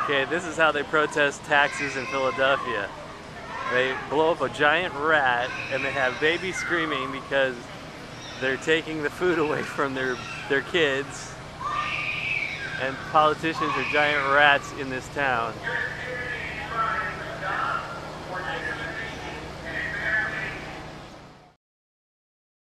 Okay, this is how they protest taxes in Philadelphia. They blow up a giant rat and they have babies screaming because they're taking the food away from their kids. And politicians are giant rats in this town.